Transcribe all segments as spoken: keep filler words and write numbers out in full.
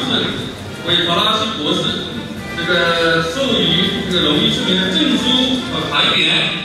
士为法拉西博士这个授予这个荣誉市民的证书和牌匾。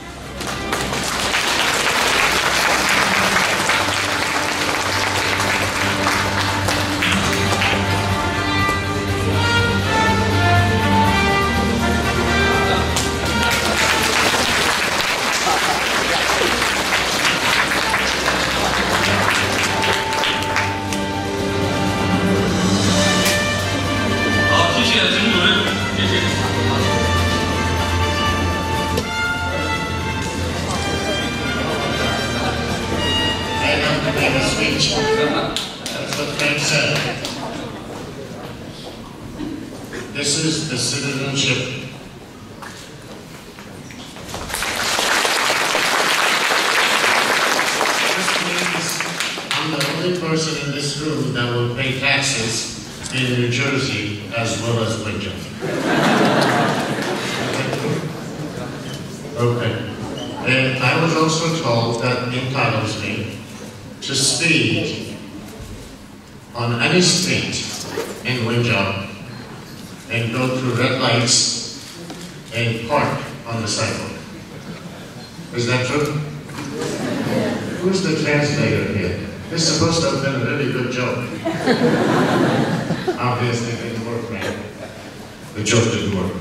That's what Frank said. This is the citizenship. This means I'm the only person in this room that will pay taxes in New Jersey as well as Wenzhou. Okay. And I was also told that entitles me to speed on any street in Wenzhou and go through red lights and park on the sidewalk. Is that true? Who's the translator here? This is supposed to have been a really good joke. Obviously it didn't work, right? The joke didn't work.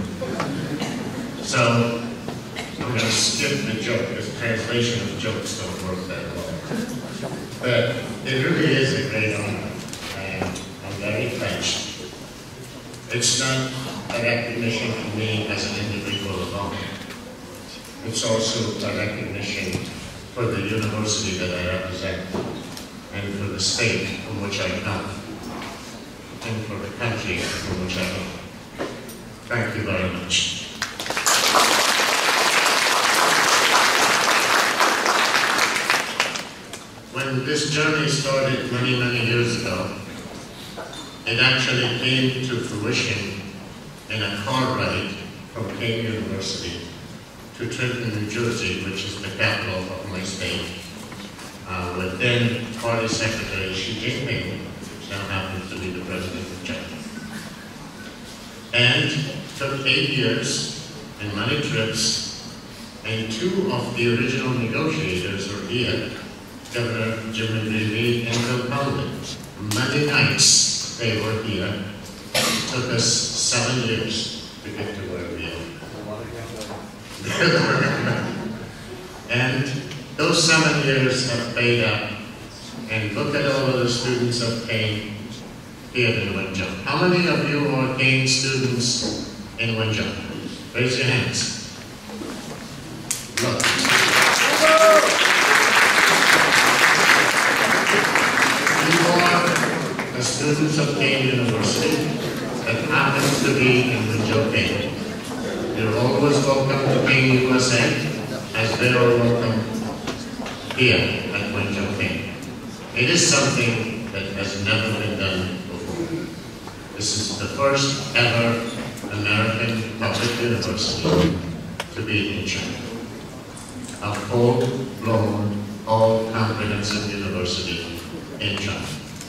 So I'm going to skip the joke because translation of jokes don't work that well. But it really is a great honor, and I'm very touched. It's not a recognition for me as an individual alone. It's also a recognition for the university that I represent, and for the state from which I come, and for the country from which I come. Thank you very much. When this journey started many, many years ago, it actually came to fruition in a car ride from Kean University to Trenton, New Jersey, which is the capital of my state, uh, with then Party Secretary Xi Jinping, which now happens to be the President of China. And it took eight years and many trips, and two of the original negotiators were here, Governor Jimmy Reilly and Bill Powell. Many nights they were here. It took us seven years to get to where we are. And those seven years have paid up. And look at all of the students of Kean here in Wenzhou. How many of you are Kean students in Wenzhou? Raise your hands. Look. The students of Kean University that happens to be in Wenzhou-Kean. You're always welcome to Kean U S A, as they are welcome here at Wenzhou-Kean. It is something that has never been done before. This is the first ever American public university to be in China. A full-blown, all-comprehensive university in China.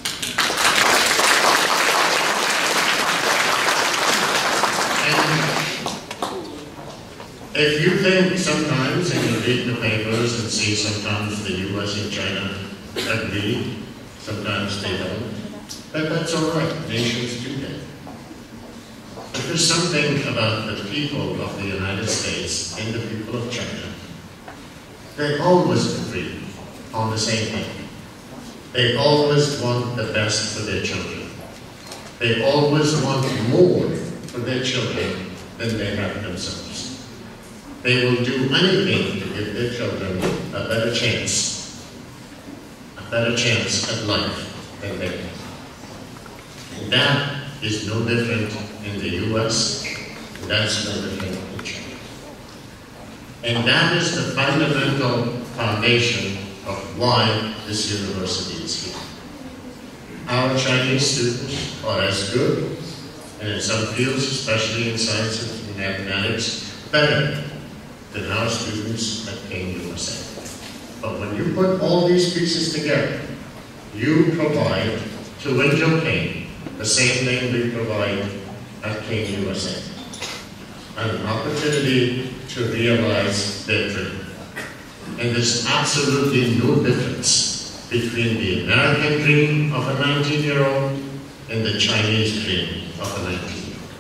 If you think sometimes, and you read the papers and see sometimes the U S and China agree, sometimes they don't, but that's all right, nations do that. But there's something about the people of the United States and the people of China. They always agree on the same thing. They always want the best for their children. They always want more for their children than they have themselves. They will do anything to give their children a better chance, a better chance at life than they have. And that is no different in the U S, and that's no different in China. And that is the fundamental foundation of why this university is here. Our Chinese students are as good, and in some fields, especially in sciences and mathematics, better than our students at Kean U S A. But when you put all these pieces together, you provide to Wenzhou-Kean the same thing we provide at Kean U S A. An opportunity to realize their dream. And there's absolutely no difference between the American dream of a nineteen-year-old and the Chinese dream of a nineteen-year-old.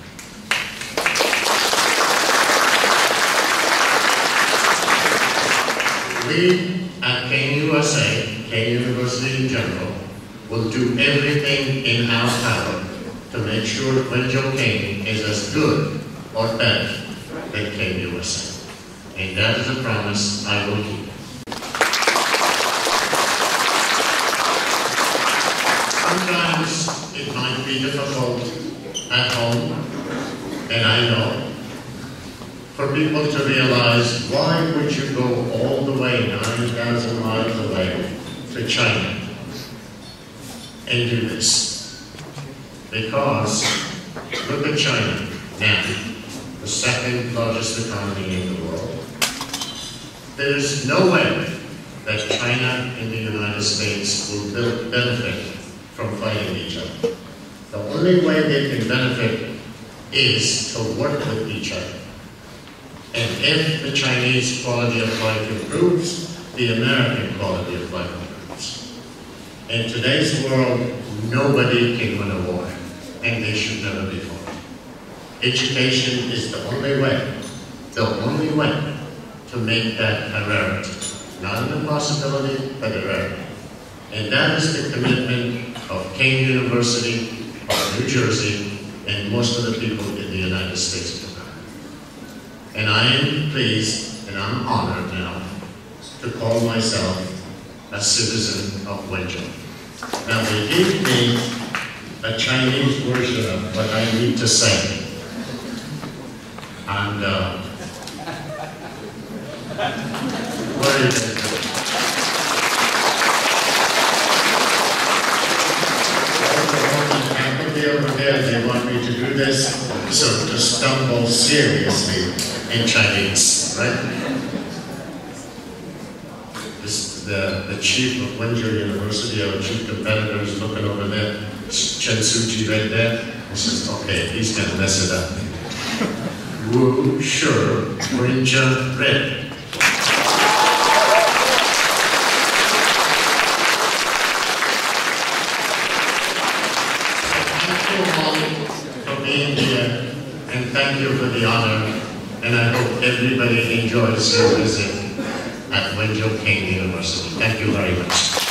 We at Kean U S A, Kean University in general, will do everything in our power to make sure Wenzhou-Kean is as good or better than Kean U S A. And that is a promise I will keep. Sometimes it might be difficult at home, and I know, for people to realize, why would you go all the way nine thousand miles away to China and do this? Because look at China now, the second largest economy in the world. There is no way that China and the United States will benefit from fighting each other. The only way they can benefit is to work with each other. And if the Chinese quality of life improves, the American quality of life improves. In today's world, nobody can win a war, and they should never be fought. Education is the only way, the only way to make that a rarity. Not an impossibility, but a rarity. And that is the commitment of Kean University, of New Jersey, and most of the people in the United States of America. And I am pleased, and I'm honored now, to call myself a citizen of Wenzhou. Now they gave me a Chinese version of what I need to say. And, uh, what are you going to do? Over there, they want me to do this, so to stumble seriously in Chinese, right? This, the, the chief of Wenzhou University, our chief competitor, is looking over there, Chen Suji right there, and says, okay, he's gonna mess it up. Wu, sure, Wenzhou, red. For being here, and thank you for the honor, and I hope everybody enjoys your visit at Wenzhou-Kean University. Thank you very much.